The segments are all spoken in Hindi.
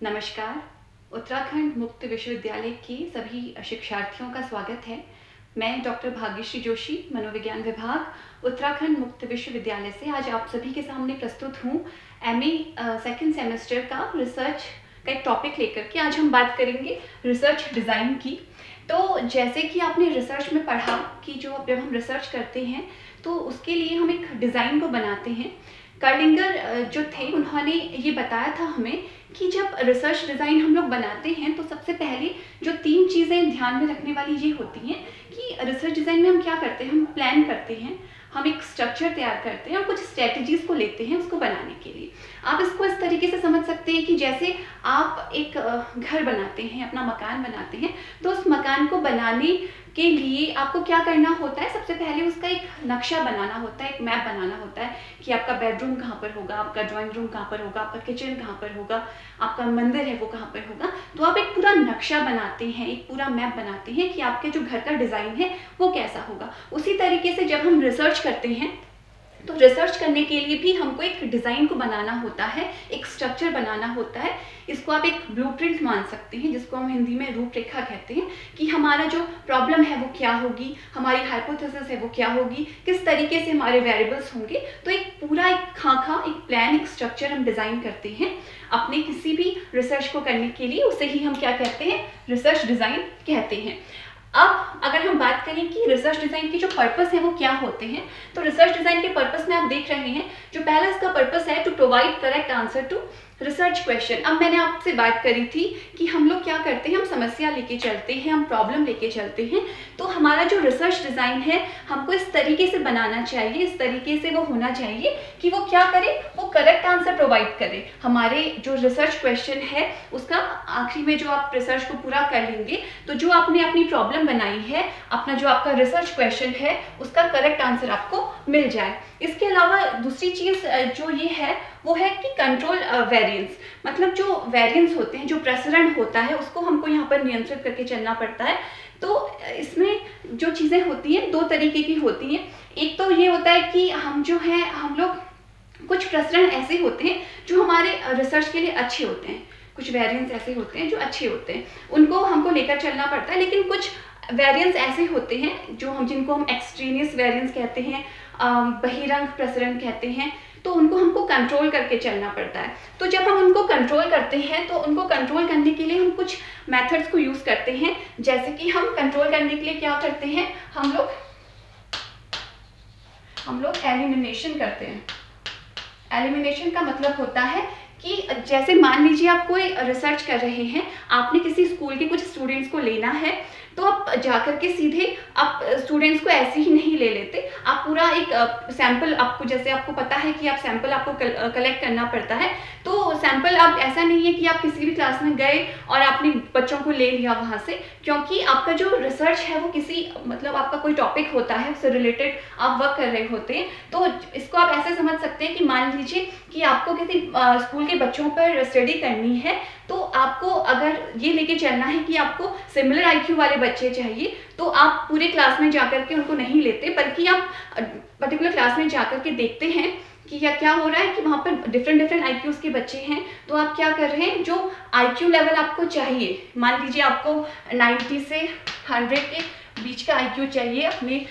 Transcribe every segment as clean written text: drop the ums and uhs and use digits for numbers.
नमस्कार। उत्तराखंड मुक्त विश्वविद्यालय के सभी शिक्षार्थियों का स्वागत है। मैं डॉक्टर भाग्यश्री जोशी, मनोविज्ञान विभाग, उत्तराखंड मुक्त विश्वविद्यालय से आज आप सभी के सामने प्रस्तुत हूँ एमए सेकंड सेमेस्टर का रिसर्च का एक टॉपिक लेकर के। आज हम बात करेंगे रिसर्च डिज़ाइन की। तो जैसे कि आपने रिसर्च में पढ़ा कि जब हम रिसर्च करते हैं तो उसके लिए हम एक डिज़ाइन को बनाते हैं। कर्लिंगर जो थे उन्होंने ये बताया था हमें कि जब रिसर्च डिज़ाइन हम लोग बनाते हैं तो सबसे पहले जो 3 चीज़ें ध्यान में रखने वाली ये होती हैं कि रिसर्च डिज़ाइन में हम क्या करते हैं, हम प्लान करते हैं, हम एक स्ट्रक्चर तैयार करते हैं और कुछ स्ट्रेटजीज़ को लेते हैं उसको बनाने के लिए। आप इसको इस तरीके से समझ सकते हैं कि जैसे आप एक घर बनाते हैं, अपना मकान बनाते हैं, तो उस मकान को बनाने के लिए आपको क्या करना होता है, सबसे पहले उसका एक नक्शा बनाना होता है, एक मैप बनाना होता है कि आपका बेडरूम कहाँ पर होगा, आपका ड्राइंग रूम कहाँ पर होगा, आपका किचन कहाँ पर होगा, आपका मंदिर है वो कहाँ पर होगा। तो आप एक पूरा नक्शा बनाते हैं, एक पूरा मैप बनाते हैं कि आपके जो घर का डिज़ाइन है वो कैसा होगा। उसी तरीके से जब हम रिसर्च करते हैं तो रिसर्च करने के लिए भी हमको एक डिज़ाइन को बनाना होता है, एक स्ट्रक्चर बनाना होता है। इसको आप एक ब्लूप्रिंट मान सकते हैं, जिसको हम हिंदी में रूपरेखा कहते हैं, कि हमारा जो प्रॉब्लम है वो क्या होगी, हमारी हाइपोथेसिस है वो क्या होगी, किस तरीके से हमारे वेरिएबल्स होंगे। तो एक पूरा एक खाका, एक प्लान, एक स्ट्रक्चर हम डिज़ाइन करते हैं अपने किसी भी रिसर्च को करने के लिए। उसे ही हम क्या कहते हैं, रिसर्च डिज़ाइन कहते हैं। अब अगर हम बात करें कि रिसर्च डिज़ाइन के जो पर्पस है वो क्या होते हैं, तो रिसर्च डिज़ाइन के पर्पस में आप देख रहे हैं, जो पहला इसका पर्पस है to provide correct answer to research question. अब मैंने आपसे बात करी थी कि हम लोग क्या करते हैं, हम समस्या लेके चलते हैं, हम प्रॉब्लम लेके चलते हैं। तो हमारा जो रिसर्च डिज़ाइन है हमको इस तरीके से बनाना चाहिए, इस तरीके से वो होना चाहिए कि वो क्या करे, वो करेक्ट आंसर प्रोवाइड करे। हमारे जो रिसर्च क्वेश्चन है उसका आखिरी में जो आप रिसर्च को पूरा कर लेंगे तो जो आपने अपनी प्रॉब्लम बनाई है, अपना जो आपका रिसर्च क्वेश्चन है उसका करेक्ट आंसर आपको मिल जाए। इसके अलावा दूसरी चीज़ जो ये है वो है कि कंट्रोल वेरिएंस, मतलब जो वेरिएंस होते हैं, जो प्रसरण होता है उसको हमको यहाँ पर नियंत्रित करके चलना पड़ता है। तो इसमें जो चीज़ें होती हैं 2 तरीके की होती हैं। एक तो ये होता है कि हम जो है हम लोग कुछ प्रसरण ऐसे होते हैं जो हमारे रिसर्च के लिए अच्छे होते हैं, कुछ वेरिएंस ऐसे होते हैं जो अच्छे होते हैं, उनको हमको लेकर चलना पड़ता है। लेकिन कुछ वेरिएंस ऐसे होते हैं जिनको हम एक्सट्रेनियस वेरिएंस कहते हैं, बहिरंग प्रसरण कहते हैं, तो उनको हमको कंट्रोल करके चलना पड़ता है। तो जब हम उनको कंट्रोल करते हैं तो उनको कंट्रोल करने के लिए हम कुछ मेथड्स को यूज़ करते हैं। जैसे कि हम कंट्रोल करने के लिए क्या करते हैं, हम लोग एलिमिनेशन करते हैं। एलिमिनेशन का मतलब होता है कि जैसे मान लीजिए आप कोई रिसर्च कर रहे हैं, आपने किसी स्कूल के कुछ स्टूडेंट्स को लेना है, तो आप जाकर के सीधे आप स्टूडेंट्स को ऐसे ही नहीं ले लेते, आप पूरा एक सैंपल, आपको जैसे आपको पता है कि आप सैंपल आपको कलेक्ट करना पड़ता है। तो सैंपल आप ऐसा नहीं है कि आप किसी भी क्लास में गए और आपने बच्चों को ले लिया वहाँ से, क्योंकि आपका जो रिसर्च है वो किसी मतलब आपका कोई टॉपिक होता है, उससे रिलेटेड आप वर्क कर रहे होते हैं। तो इसको आप ऐसे समझ सकते हैं कि मान लीजिए कि आपको किसी स्कूल के बच्चों पर स्टडी करनी है, तो आपको अगर ये लेके चलना है कि आपको सिमिलर आईक्यू वाले बच्चे चाहिए, तो आप पूरे क्लास में जाकर के उनको नहीं लेते, बल्कि आप पर्टिकुलर क्लास में जाकर के देखते हैं कि क्या हो रहा है कि वहाँ पर डिफरेंट आईक्यूज के बच्चे हैं। तो आप क्या कर रहे हैं, जो आईक्यू लेवल आपको चाहिए, मान लीजिए आपको 90 से 100 के बीच का आईक्यू चाहिए अपने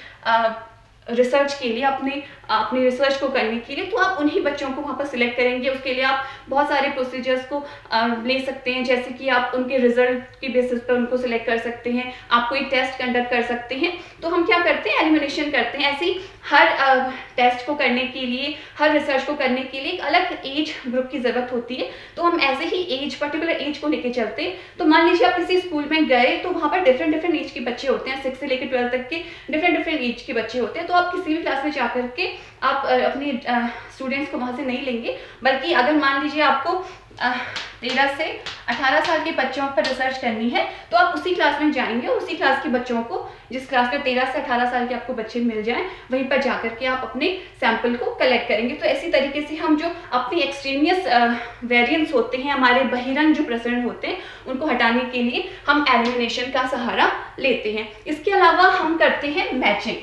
रिसर्च के लिए, अपने रिसर्च को करने के लिए, तो आप उन्हीं बच्चों को वहाँ पर सिलेक्ट करेंगे। उसके लिए आप बहुत सारे प्रोसीजर्स को ले सकते हैं, जैसे कि आप उनके रिजल्ट की बेसिस पर उनको सिलेक्ट कर सकते हैं, आप कोई टेस्ट कंडक्ट कर सकते हैं। तो हम क्या करते हैं, एलिमिनेशन करते हैं। ऐसे ही हर टेस्ट को करने के लिए, हर रिसर्च को करने के लिए एक अलग एज ग्रुप की ज़रूरत होती है। तो हम ऐसे ही पर्टिकुलर एज को लेके चलते हैं। तो मान लीजिए आप किसी स्कूल में गए, तो वहाँ पर डिफरेंट एज के बच्चे होते हैं, 6 से लेकर 12 तक के डिफरेंट एज के बच्चे होते हैं। तो आप किसी भी क्लास में जाकर के आप अपने स्टूडेंट्स को वहाँ से नहीं लेंगे, बल्कि अगर मान लीजिए आपको 13 से 18 साल के बच्चों पर रिसर्च करनी है, तो आप उसी क्लास में जाएंगे और उसी क्लास के बच्चों को, जिस क्लास में 13 से 18 साल के आपको बच्चे मिल जाएं, वहीं पर जाकर के आप अपने सैंपल को कलेक्ट करेंगे। तो ऐसी तरीके से हम जो अपनी एक्सट्रेनियस वेरिएंस होते हैं, हमारे बहिरंग जो प्रसरण होते हैं, उनको हटाने के लिए हम एलिमिनेशन का सहारा लेते हैं। इसके अलावा हम करते हैं मैचिंग।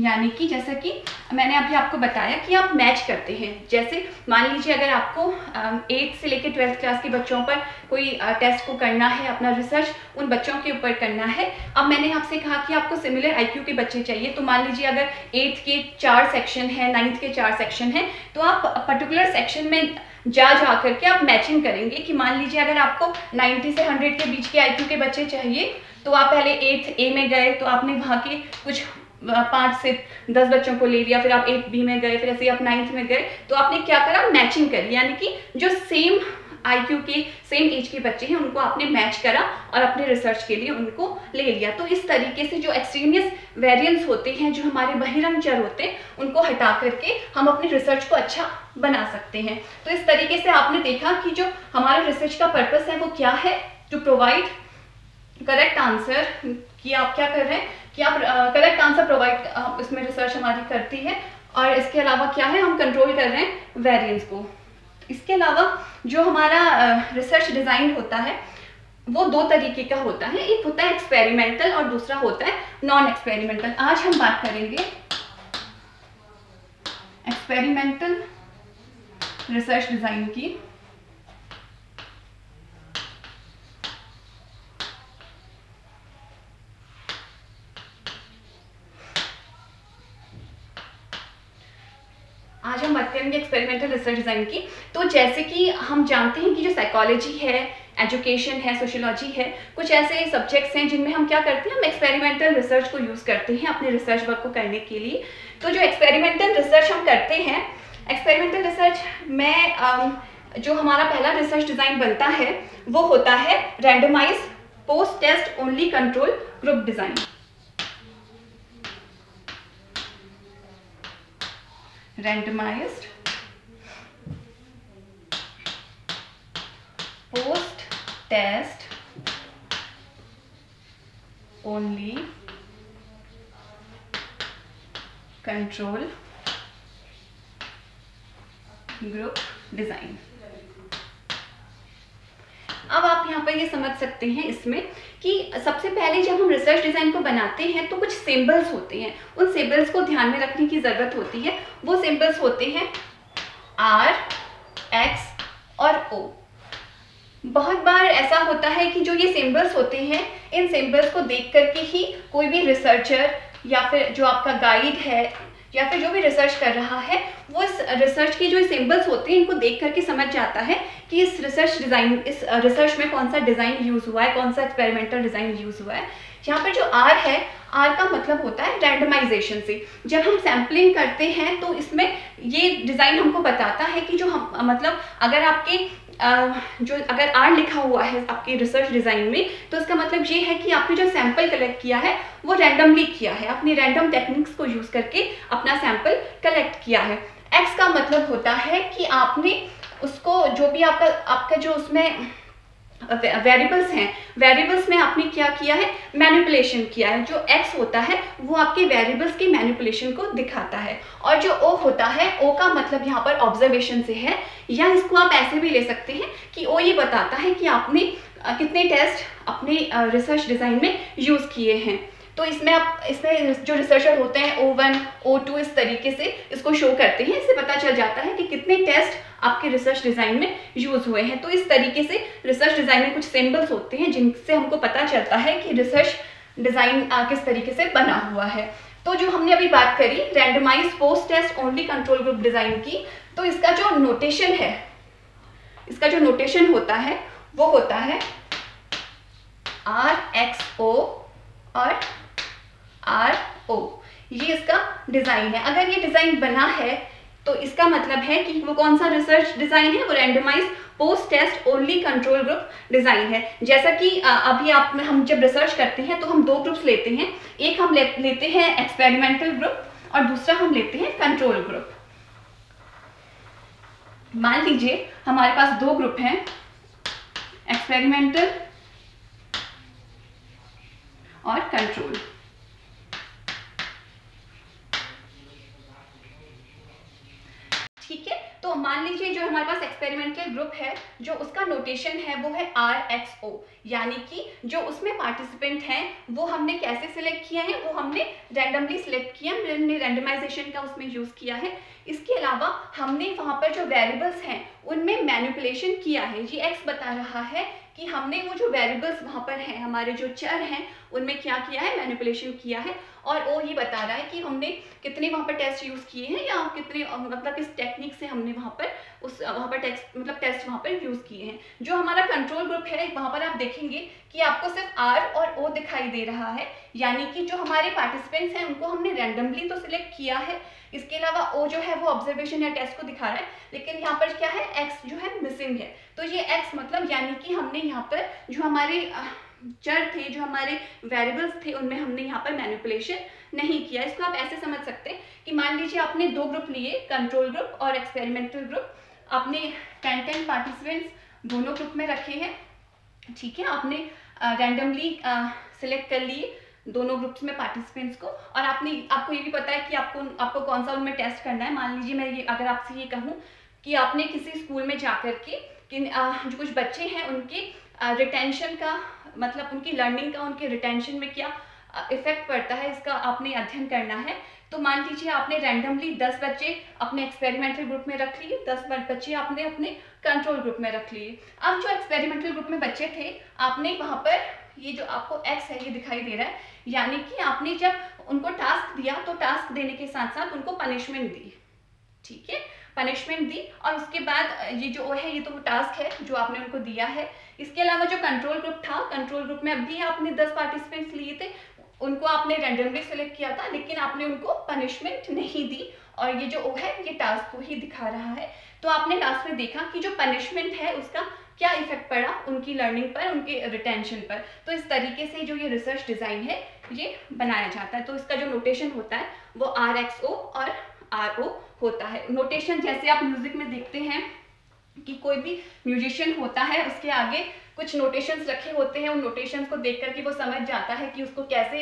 यानी कि जैसा कि मैंने अभी आपको बताया कि आप मैच करते हैं। जैसे मान लीजिए अगर आपको 8th से लेकर 12th क्लास के बच्चों पर कोई टेस्ट को करना है, अपना रिसर्च उन बच्चों के ऊपर करना है। अब मैंने आपसे कहा कि आपको सिमिलर IQ के बच्चे चाहिए, तो मान लीजिए अगर 8th के 4 सेक्शन है, 9th के 4 सेक्शन है, तो आप पर्टिकुलर सेक्शन में जा करके आप मैचिंग करेंगे कि मान लीजिए अगर आपको 90 से 100 के बीच के IQ के बच्चे चाहिए, तो आप पहले 8th A में गए, तो आपने वहाँ के कुछ 5 से 10 बच्चों को ले लिया, फिर आप 8B में गए, फिर ऐसे आप 9th में गए, तो आपने क्या करा, मैचिंग करी, यानी कि जो सेम IQ के सेम एज के बच्चे हैं उनको आपने मैच करा और अपने रिसर्च के लिए उनको ले लिया। तो इस तरीके से जो एक्सट्रीनियस वेरिएंस होते हैं, जो हमारे बहिरंग चर होते हैं, उनको हटा करके हम अपनी रिसर्च को अच्छा बना सकते हैं। तो इस तरीके से आपने देखा कि जो हमारा रिसर्च का पर्पस है वो क्या है, टू प्रोवाइड करेक्ट आंसर, कि आप क्या कर रहे हैं कि आप करेक्ट आंसर प्रोवाइड, इसमें रिसर्च हमारी करती है। और इसके अलावा क्या है, हम कंट्रोल कर रहे हैं वेरिएंस को। इसके अलावा जो हमारा रिसर्च डिज़ाइन होता है वो 2 तरीके का होता है, एक होता है एक्सपेरिमेंटल और दूसरा होता है नॉन एक्सपेरिमेंटल। आज हम बात करेंगे एक्सपेरिमेंटल रिसर्च डिज़ाइन की। आज हम बात करेंगे एक्सपेरिमेंटल रिसर्च डिज़ाइन की। तो जैसे कि हम जानते हैं कि जो साइकोलॉजी है, एजुकेशन है, सोशियोलॉजी है, कुछ ऐसे सब्जेक्ट्स हैं जिनमें हम क्या करते हैं, हम एक्सपेरिमेंटल रिसर्च को यूज़ करते हैं अपने रिसर्च वर्क को करने के लिए। तो जो एक्सपेरिमेंटल रिसर्च हम करते हैं, एक्सपेरिमेंटल रिसर्च में जो हमारा पहला रिसर्च डिज़ाइन बनता है वो होता है randomise post test only control group design. randomized post test only control group design। अब आप यहाँ पर ये समझ सकते हैं इसमें कि सबसे पहले जब हम रिसर्च डिज़ाइन को बनाते हैं तो कुछ सिंबल्स होते हैं, उन सिंबल्स को ध्यान में रखने की ज़रूरत होती है। वो सिंबल्स होते हैं R, X और O। बहुत बार ऐसा होता है कि जो ये सिंबल्स होते हैं, इन सिंबल्स को देख करके ही कोई भी रिसर्चर या फिर जो आपका गाइड है या फिर जो भी रिसर्च कर रहा है, वो इस रिसर्च की जो सिंबल्स होते हैं इनको देख करके समझ जाता है कि इस रिसर्च में कौन सा डिज़ाइन यूज़ हुआ है, कौन सा एक्सपेरिमेंटल डिज़ाइन यूज़ हुआ है। यहाँ पर जो R है, R का मतलब होता है रैंडमाइजेशन से। जब हम सैम्पलिंग करते हैं तो इसमें ये डिज़ाइन हमको बताता है कि जो हम मतलब अगर आपके अगर R लिखा हुआ है आपके रिसर्च डिज़ाइन में, तो इसका मतलब ये है कि आपने जो सैंपल कलेक्ट किया है वो रैंडमली किया है, अपनी रैंडम टेक्निक्स को यूज़ करके अपना सैंपल कलेक्ट किया है। X का मतलब होता है कि आपने उसको जो भी आपका जो उसमें वेरिएबल्स हैं, वेरिएबल्स में आपने क्या किया है, मैनिपुलेशन किया है। जो X होता है वो आपके वेरिएबल्स की मैनिपुलेशन को दिखाता है। और जो O होता है, O का मतलब यहाँ पर ऑब्जर्वेशन से है, या इसको आप ऐसे भी ले सकते हैं कि O ये बताता है कि आपने कितने टेस्ट अपने रिसर्च डिज़ाइन में यूज़ किए हैं। तो इसमें जो रिसर्चर होते हैं O1, O2 इस तरीके से इसको शो करते हैं। इससे पता चल जाता है कि कितने टेस्ट आपके रिसर्च डिज़ाइन में यूज़ हुए हैं। तो इस तरीके से रिसर्च डिज़ाइन में कुछ सिंबल्स होते हैं जिनसे हमको पता चलता है कि रिसर्च डिज़ाइन किस तरीके से बना हुआ है। तो जो हमने अभी बात करी randomise post test only control group design की, तो इसका जो नोटेशन है, इसका जो नोटेशन होता है वो होता है RXO और RO। ये इसका डिज़ाइन है। अगर ये डिज़ाइन बना है तो इसका मतलब है कि वो कौन सा रिसर्च डिज़ाइन है, वो randomise post test only control group design है। जैसा कि अभी हम जब रिसर्च करते हैं तो हम 2 ग्रुप्स लेते हैं, एक हम लेते हैं एक्सपेरिमेंटल ग्रुप और दूसरा हम लेते हैं कंट्रोल ग्रुप। मान लीजिए हमारे पास 2 ग्रुप हैं, एक्सपेरिमेंटल और कंट्रोल। ठीक है, तो तो मान लीजिए जो हमारे पास एक्सपेरिमेंटल ग्रुप है, जो उसका नोटेशन है वो है RXO, यानी कि जो उसमें पार्टिसिपेंट हैं वो हमने कैसे सिलेक्ट किए हैं, वो हमने रैंडमली सिलेक्ट किया, हमने रैंडमाइजेशन का उसमें यूज किया है। इसके अलावा हमने वहाँ पर जो वेरिएबल्स हैं उनमें मैनिपुलेशन किया है। ये X बता रहा है कि हमने वो जो वेरिएबल्स वहाँ पर हैं, हमारे जो चर हैं, उनमें क्या किया है, मैनिपुलेशन किया है। और वो ये बता रहा है कि हमने कितने वहाँ पर टेस्ट यूज़ किए हैं, या कितने मतलब किस टेक्निक से हमने वहाँ पर टेस्ट वहाँ पर यूज़ किए हैं। जो हमारा कंट्रोल ग्रुप है, वहाँ पर आप देखेंगे कि आपको सिर्फ R और O दिखाई दे रहा है, यानी कि जो हमारे पार्टिसिपेंट्स हैं उनको हमने रैंडमली तो सिलेक्ट किया है। इसके अलावा O जो है वो ऑब्जर्वेशन या टेस्ट को दिखा रहा है, लेकिन यहाँ पर क्या है, X जो है मिसिंग है। तो ये X मतलब यानी कि हमने यहाँ पर जो हमारे चर थे, जो हमारे वेरिएबल्स थे, उनमें हमने यहाँ पर मैनिपुलेशन नहीं किया। इसको आप ऐसे समझ सकते हैं कि मान लीजिए आपने दो ग्रुप लिए, कंट्रोल ग्रुप और एक्सपेरिमेंटल ग्रुप। आपने 10 पार्टिसिपेंट्स दोनों ग्रुप में रखे हैं, ठीक है। आपने रैंडमली सिलेक्ट कर लिए दोनों ग्रुप्स में पार्टिसिपेंट्स को, और आपको ये भी पता है कि आपको कौन सा उनमें टेस्ट करना है। मान लीजिए मैं अगर आपसे ये कहूँ कि आपने किसी स्कूल में जाकर के जो कुछ बच्चे हैं उनके रिटेंशन का, मतलब उनकी लर्निंग का, उनके रिटेंशन में क्या इफेक्ट पड़ता है, इसका आपने अध्ययन करना है। तो मान लीजिए आपने रैंडमली 10 बच्चे अपने एक्सपेरिमेंटल ग्रुप में रख लिए, 10 बच्चे आपने अपने कंट्रोल ग्रुप में रख लिए। अब जो एक्सपेरिमेंटल ग्रुप में बच्चे थे, आपने वहाँ पर ये जो आपको X है ये दिखाई दे रहा है, यानी कि आपने जब उनको टास्क दिया तो टास्क देने के साथ साथ उनको पनिशमेंट दी, ठीक है, पनिशमेंट दी। और उसके बाद ये जो है, ये तो टास्क है जो आपने उनको दिया है। इसके अलावा जो कंट्रोल ग्रुप था, कंट्रोल ग्रुप में अभी आपने 10 पार्टिसिपेंट्स लिए थे, उनको आपने रैंडमली सिलेक्ट किया था, लेकिन आपने उनको पनिशमेंट नहीं दी, और ये जो O है ये टास्क को ही दिखा रहा है। तो आपने लास्ट में देखा कि जो पनिशमेंट है उसका क्या इफेक्ट पड़ा उनकी लर्निंग पर, उनके रिटेंशन पर। तो इस तरीके से जो ये रिसर्च डिजाइन है ये बनाया जाता है। तो इसका जो नोटेशन होता है वो RXO और RO होता है। नोटेशन जैसे आप म्यूजिक में देखते हैं कि कोई भी म्यूजिशियन होता है, उसके आगे कुछ नोटेशंस रखे होते हैं, उन नोटेशंस को देख करके वो समझ जाता है कि उसको कैसे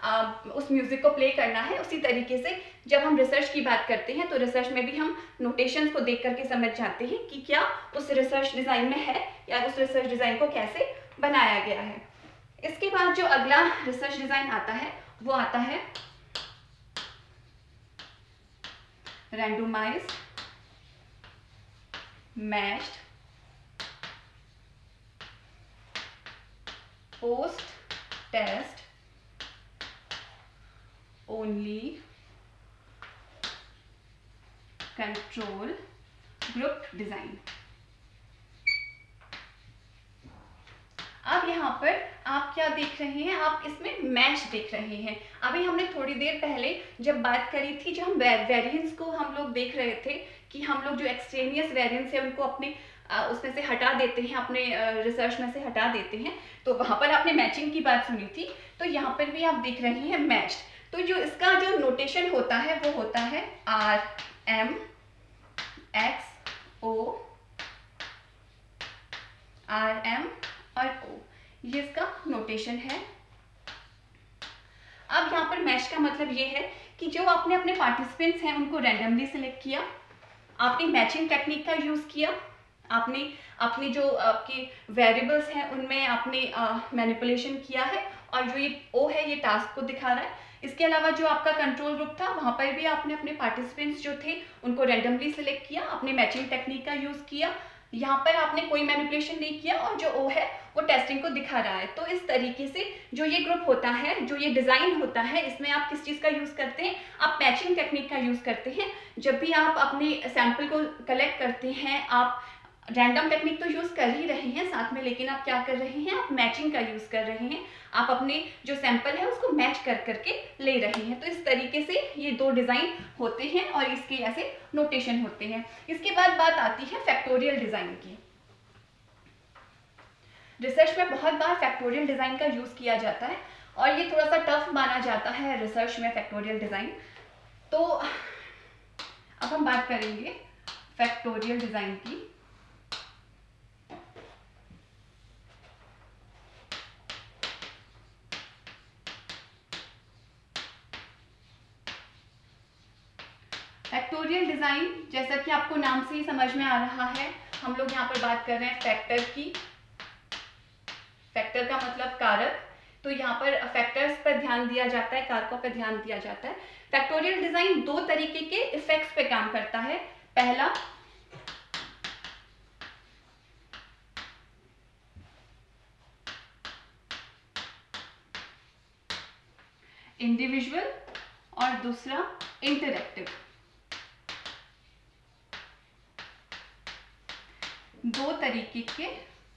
उस म्यूजिक को प्ले करना है। उसी तरीके से जब हम रिसर्च की बात करते हैं तो रिसर्च में भी हम नोटेशंस को देख करके समझ जाते हैं कि क्या उस रिसर्च डिज़ाइन में है, या उस रिसर्च डिज़ाइन को कैसे बनाया गया है। इसके बाद जो अगला रिसर्च डिज़ाइन आता है वो आता है randomised matched post test only control group design. अब यहाँ पर आप क्या देख रहे हैं, आप इसमें मैच देख रहे हैं। अभी हमने थोड़ी देर पहले जब बात करी थी, जब हम वेरिएंस को हम लोग देख रहे थे कि हम लोग जो एक्सट्रेनियस वेरिएंस है उनको अपने उसमें से हटा देते हैं, अपने रिसर्च में से हटा देते हैं, तो वहाँ पर आपने मैचिंग की बात सुनी थी। तो यहाँ पर भी आप देख रहे हैं मैच्ड। तो जो इसका जो नोटेशन होता है वो होता है RM XO RM और O, ये इसका नोटेशन है। अब यहाँ पर मैच का मतलब ये है कि जो आपने अपने पार्टिसिपेंट्स हैं उनको रैंडमली सिलेक्ट किया, आपने मैचिंग टेक्निक का यूज किया, आपने अपनी जो आपकी वेरिएबल्स हैं उनमें आपने मैनिपुलेशन किया है, और जो ये O है ये टास्क को दिखा रहा है। इसके अलावा जो आपका कंट्रोल ग्रुप था वहाँ पर भी आपने अपने पार्टिसिपेंट्स जो थे उनको रैंडमली सिलेक्ट किया, आपने मैचिंग टेक्निक का यूज किया, यहाँ पर आपने कोई मैनिपुलेशन नहीं किया, और जो O है वो टेस्टिंग को दिखा रहा है। तो इस तरीके से जो ये ग्रुप होता है, जो ये डिज़ाइन होता है, इसमें आप किस चीज़ का यूज़ करते हैं, आप मैचिंग टेक्निक का यूज़ करते हैं। जब भी आप अपने सैंपल को कलेक्ट करते हैं, आप रैंडम टेक्निक तो यूज़ कर ही रहे हैं साथ में, लेकिन आप क्या कर रहे हैं, आप मैचिंग का यूज़ कर रहे हैं, आप अपने जो सैंपल है उसको मैच कर करके ले रहे हैं। तो इस तरीके से ये दो डिज़ाइन होते हैं और इसके ऐसे नोटेशन होते हैं। इसके बाद बात आती है फैक्टोरियल डिज़ाइन की। रिसर्च में बहुत बार फैक्टोरियल डिज़ाइन का यूज़ किया जाता है, और ये थोड़ा सा टफ माना जाता है रिसर्च में फैक्टोरियल डिज़ाइन। तो अब हम बात करेंगे फैक्टोरियल डिज़ाइन की। फैक्टोरियल डिज़ाइन, जैसा कि आपको नाम से ही समझ में आ रहा है, हम लोग यहाँ पर बात कर रहे हैं फैक्टर की। फैक्टर का मतलब कारक, तो यहाँ पर फैक्टर्स पर ध्यान दिया जाता है, कारकों पर ध्यान दिया जाता है। फैक्टोरियल डिज़ाइन दो तरीके के इफेक्ट्स पे काम करता है। पहला इंडिविजुअल और दूसरा इंटरैक्टिव। दो तरीके के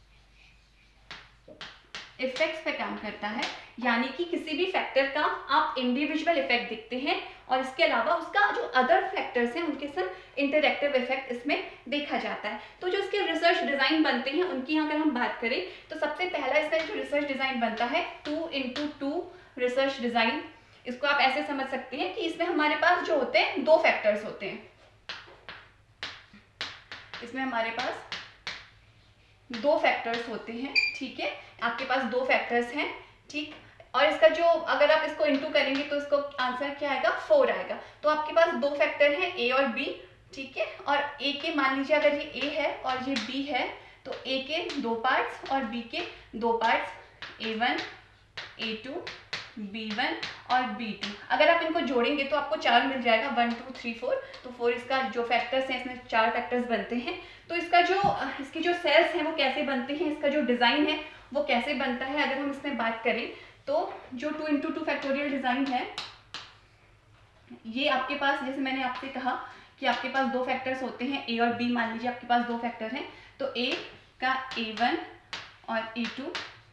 इफेक्ट्स पे काम करता है, यानी कि किसी भी फैक्टर का आप इंडिविजुअल इफेक्ट देखते हैं और इसके अलावा उसका जो अदर फैक्टर्स हैं उनके साथ इंटरैक्टिव इफेक्ट इसमें देखा जाता है। तो जो इसके रिसर्च डिज़ाइन बनते हैं उनकी अगर हम बात करें तो सबसे पहला इसका जो रिसर्च डिज़ाइन बनता है 2x2 रिसर्च डिज़ाइन। इसको आप ऐसे समझ सकते हैं कि इसमें हमारे पास जो होते हैं दो फैक्टर्स होते हैं। इसमें हमारे पास दो फैक्टर्स होते हैं, ठीक है, आपके पास दो फैक्टर्स हैं, ठीक। और इसका जो अगर आप इसको इनटू करेंगे तो इसको आंसर क्या आएगा, 4 आएगा। तो आपके पास दो फैक्टर हैं ए और बी, ठीक है। और ए के मान लीजिए अगर ये ए है और ये बी है तो ए के दो पार्ट्स और बी के दो पार्ट्स, A1 A2 B1 और B2। अगर आप इनको जोड़ेंगे तो आपको 4 मिल जाएगा, 1 2 3 4। तो 4 इसका जो फैक्टर्स हैं, इसमें 4 फैक्टर्स बनते हैं। तो इसकी जो सेल्स हैं वो कैसे बनते हैं, इसका जो डिज़ाइन है वो कैसे बनता है, अगर हम इसमें बात करें तो जो 2x2 फैक्टोरियल डिज़ाइन है, ये आपके पास, जैसे मैंने आपसे कहा कि आपके पास दो फैक्टर्स होते हैं ए और बी। मान लीजिए आपके पास दो फैक्टर हैं, तो ए का A1 और A2,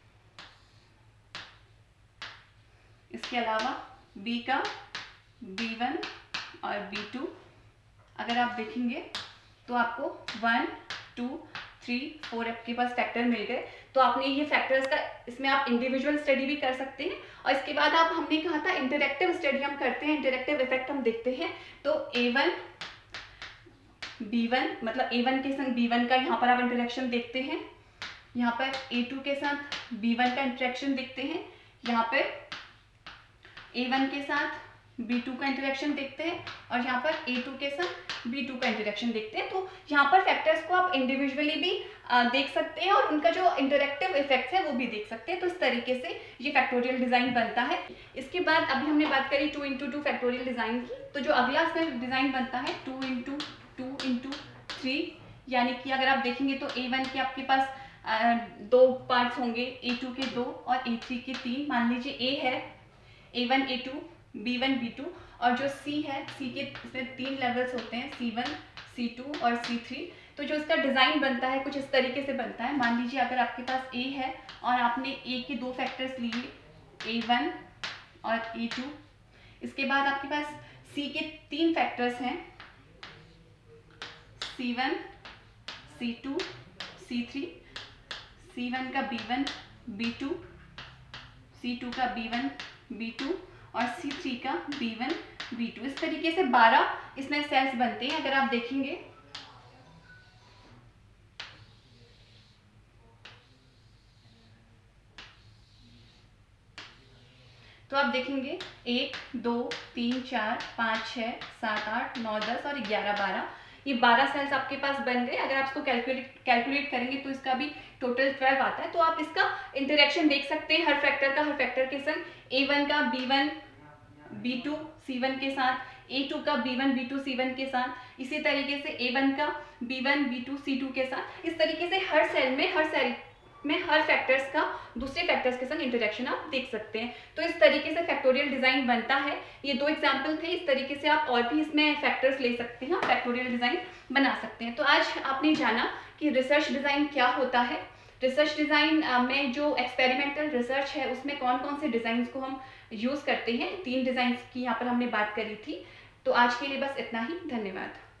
इसके अलावा B का B1 और B2। अगर आप देखेंगे तो आपको 1 2 3 4 आपके पास फैक्टर मिल गए। तो आपने ये फैक्टर्स का, इसमें आप इंडिविजुअल स्टडी भी कर सकते हैं और इसके बाद हमने कहा था इंटरैक्टिव स्टडी हम करते हैं, इंटरैक्टिव इफेक्ट हम देखते हैं। तो A1 B1 मतलब A1 के संग B1 का यहाँ पर आप इंटरेक्शन देखते हैं, यहाँ पर A2 के साथ B1 का इंटरेक्शन देखते हैं, यहाँ पर A1 के साथ B2 का इंटरेक्शन देखते हैं और यहाँ पर A2 के साथ B2 का इंटरेक्शन देखते हैं। तो यहाँ पर फैक्टर्स को आप इंडिविजुअली भी देख सकते हैं और उनका जो इंटरैक्टिव इफेक्ट्स है वो भी देख सकते हैं। तो इस तरीके से ये फैक्टोरियल डिज़ाइन बनता है। इसके बाद अभी हमने बात करी 2x2 फैक्टोरियल डिज़ाइन की, तो जो अगला इसमें डिज़ाइन बनता है 2x3, यानी कि अगर आप देखेंगे तो A1 के आपके पास दो पार्ट्स होंगे, A2 के दो और A3 के तीन। मान लीजिए A है A1 A2 B1 B2 और जो C है, C के इसमें 3 लेवल्स होते हैं, C1 C2 और C3। तो जो इसका डिज़ाइन बनता है कुछ इस तरीके से बनता है। मान लीजिए अगर आपके पास A है और आपने A के दो फैक्टर्स लिए A1 और A2, इसके बाद आपके पास C के 3 फैक्टर्स हैं, C1 C2 C3, C1 का B1 B2, C2 का B1 B2 और C3 का B1 B2। इस तरीके से 12 इसमें सेल्स बनते हैं। अगर आप देखेंगे तो आप देखेंगे 1 2 3 4 5 6 7 8 9 10 और 11 12, ये 12 सेल्स आपके पास बन गए। अगर आप इसको कैलकुलेट करेंगे तो इसका भी टोटल 12 आता है। तो आप इसका इंटरेक्शन देख सकते हैं हर फैक्टर के संग। A1 का B1 B2 C1 के साथ, A2 का B1 B2 C1 के साथ, इसी तरीके से A1 का B1 B2 C2 के साथ। इस तरीके से हर सेल में हर फैक्टर्स का दूसरे फैक्टर्स के संग इंटरेक्शन आप देख सकते हैं। तो इस तरीके से फैक्टोरियल डिज़ाइन बनता है। ये दो एग्जाम्पल थे, इस तरीके से आप और भी इसमें फैक्टर्स ले सकते हैं, फैक्टोरियल डिज़ाइन बना सकते हैं। तो आज आपने जाना कि रिसर्च डिज़ाइन क्या होता है, रिसर्च डिज़ाइन में जो एक्सपेरिमेंटल रिसर्च है उसमें कौन कौन से डिज़ाइंस को हम यूज़ करते हैं। 3 डिज़ाइंस की यहाँ पर हमने बात करी थी। तो आज के लिए बस इतना ही, धन्यवाद।